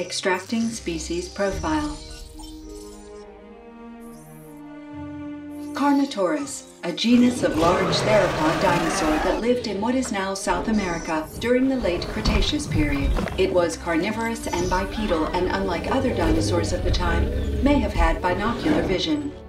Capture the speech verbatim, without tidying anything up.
Extracting species profile. Carnotaurus, a genus of large theropod dinosaur that lived in what is now South America during the late Cretaceous period. It was carnivorous and bipedal, and unlike other dinosaurs of the time, may have had binocular vision.